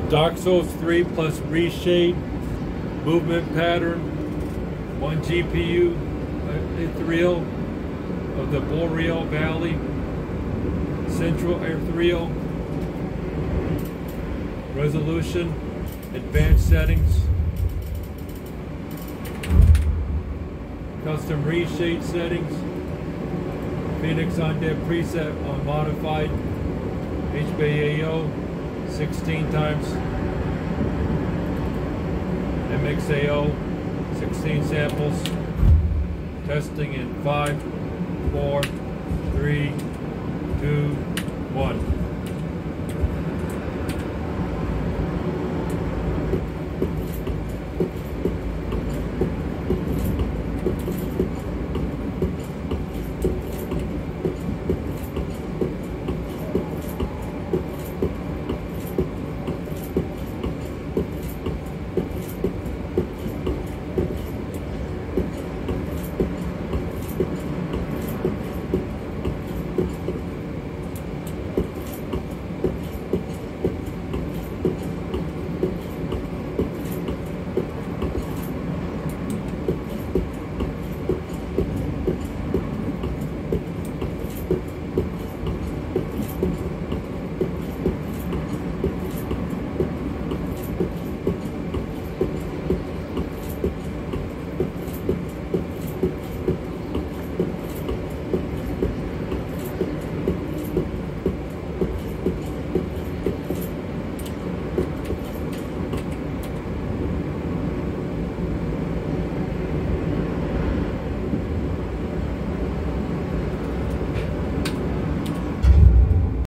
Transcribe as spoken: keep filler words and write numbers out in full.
Dark Souls three plus Reshade, movement pattern, one G P U, uh, Ithyrill of the Boreal Valley, Central Ithyrill, resolution, advanced settings, custom Reshade settings, Phoenix Undead preset on modified, H B A O, sixteen times, M X A O, sixteen samples, testing in five, four, three, two, one.